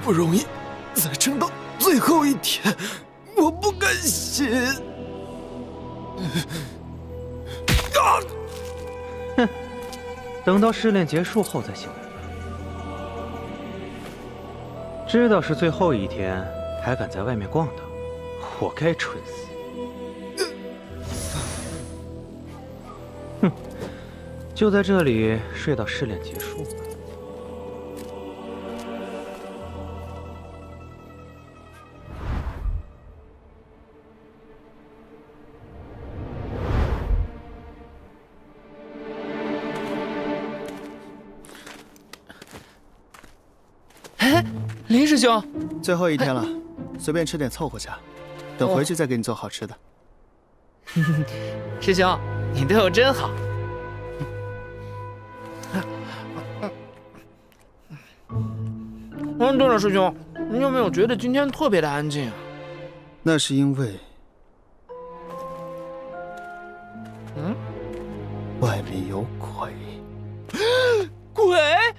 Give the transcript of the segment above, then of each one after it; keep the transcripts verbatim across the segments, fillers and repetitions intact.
不容易才撑到最后一天，我不甘心。啊！ 哼，等到试炼结束后再醒来。知道是最后一天，还敢在外面逛荡，活该蠢死。哼，就在这里睡到试炼结束吧。 林师兄， 最后一天了，随便吃点凑合下，等回去再给你做好吃的。 哦、师兄，你对我真好。嗯，对了，师兄，你有没有觉得今天特别的安静啊？ 那是因为， 嗯， 外面有鬼。 鬼？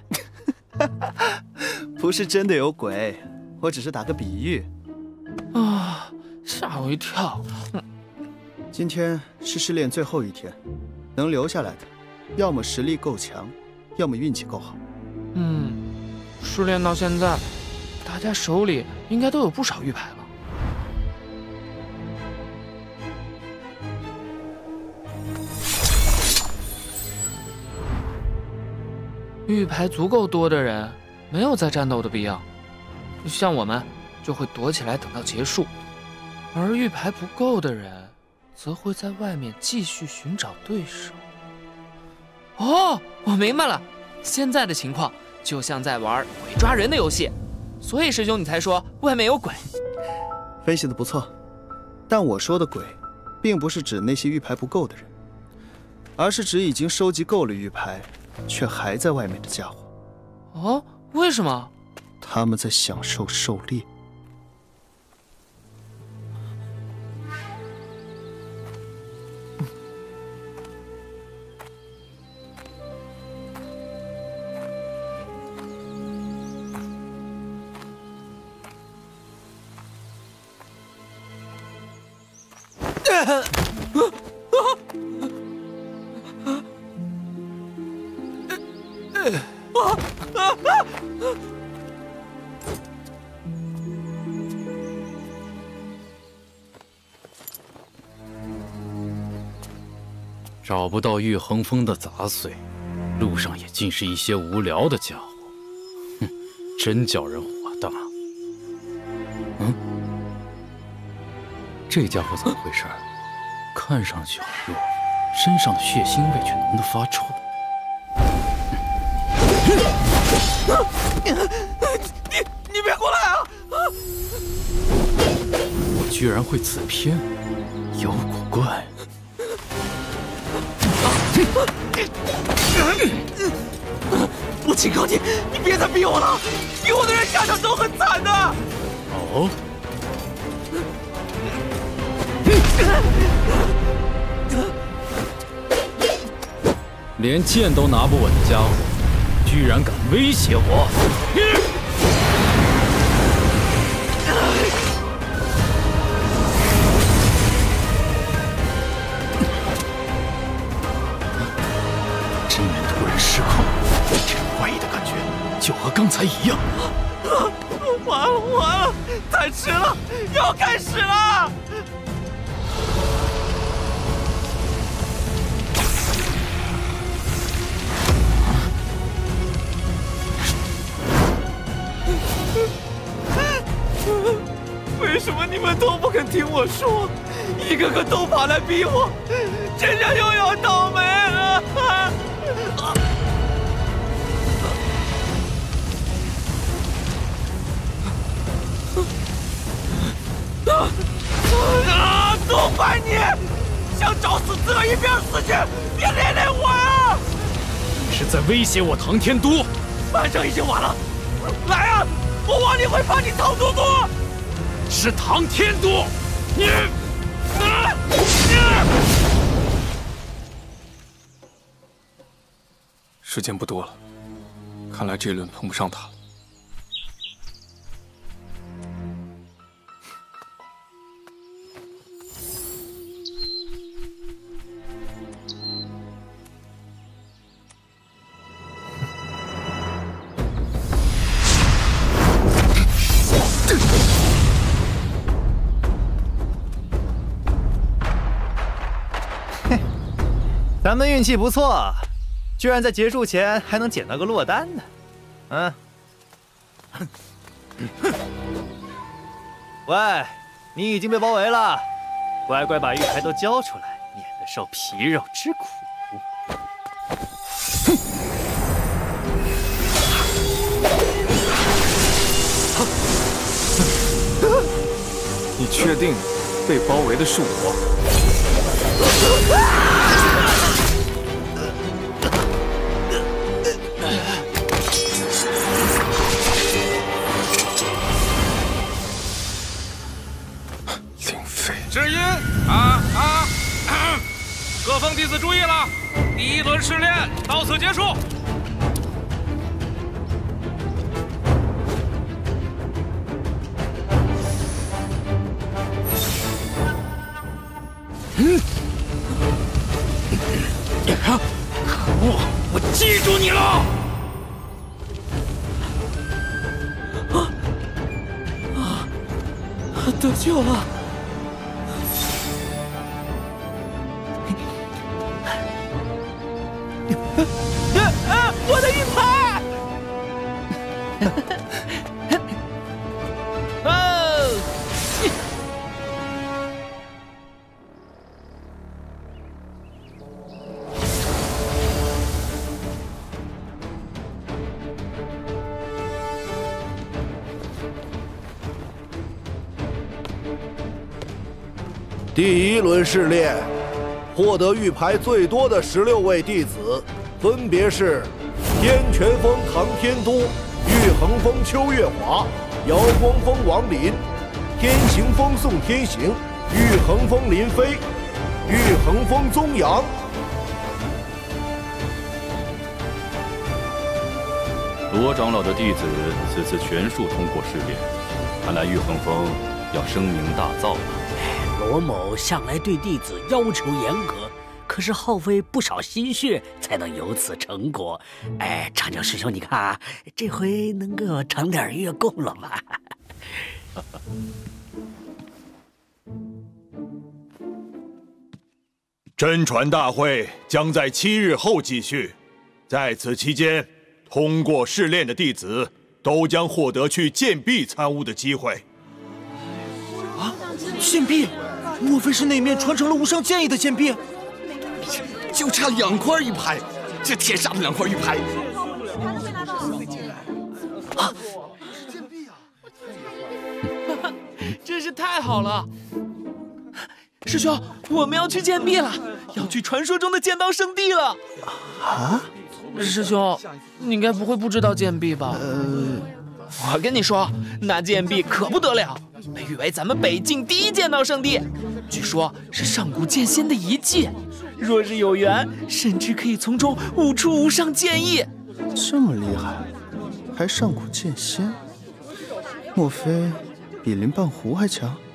不是真的有鬼，我只是打个比喻。 啊，吓我一跳。嗯、 今天是试炼最后一天，能留下来的，要么实力够强，要么运气够好。 嗯，试炼到现在，大家手里应该都有不少玉牌了。玉牌足够多的人。 没有再战斗的必要，像我们就会躲起来等到结束，而玉牌不够的人，则会在外面继续寻找对手。哦，我明白了，现在的情况就像在玩鬼抓人的游戏，所以师兄你才说外面有鬼。 分析的不错，但我说的鬼，并不是指那些玉牌不够的人，而是指已经收集够了玉牌，却还在外面的家伙。 哦。 为什么？ 他们在享受狩猎。 找不到玉衡峰的杂碎，路上也尽是一些无聊的家伙。哼，真叫人火大。嗯，这家伙怎么回事？看上去很弱，身上的血腥味却浓得发臭。 你你别过来啊！ 我居然会此偏，有古怪。 我警告你，你别再逼我了，逼我的人下场都很惨的。 哦，连剑都拿不稳的家伙，居然敢威胁我！失控，这种怪异的感觉就和刚才一样。 完了完了，太迟了，要开始了！为什么你们都不肯听我说？一个个都跑来逼我，这下又要倒霉了！啊！都怪你，想找死自个一边死去，别连累我啊！ 你是在威胁我唐天都？ 反正已经晚了，来啊！我王立会帮你唐都督。 是唐天都，你。啊！ 时间不多了，看来这轮碰不上他了。 咱们运气不错，居然在结束前还能捡到个落单的。嗯。喂，你已经被包围了，乖乖把玉牌都交出来，免得受皮肉之苦。 你确定被包围的是我？ 林飞， 止音啊啊！各方弟子注意了，第一轮试炼到此结束。嗯，可恶！我记住你了。 啊啊！得救了！啊！我的玉牌！哦！ 第一轮试炼，获得玉牌最多的十六位弟子，分别是天拳风唐天都、玉衡风邱月华、瑶光风王林、天行风宋天行、玉衡风林飞、玉衡风宗阳。 罗长老的弟子此次全数通过试炼，看来玉衡风要声名大噪了。 罗某向来对弟子要求严格，可是耗费不少心血才能有此成果。哎，长教师兄，你看啊，这回能给我尝点月供了吧？ 真传大会将在七日后继续，在此期间，通过试炼的弟子都将获得去剑壁参悟的机会。 啊，剑壁！莫非是那面传承了无上剑意的剑壁？ 就差两块玉牌，这天杀的两块玉牌！ 啊！真是太好了！师兄，我们要去剑壁了，要去传说中的剑道圣地了。 啊！ 师兄，你应该不会不知道剑壁吧？ 呃， 我跟你说，那剑壁可不得了，被誉为咱们北境第一剑道圣地。据说是上古剑仙的遗迹，若是有缘，甚至可以从中悟出无上剑意。 这么厉害，还上古剑仙？莫非比林半湖还强？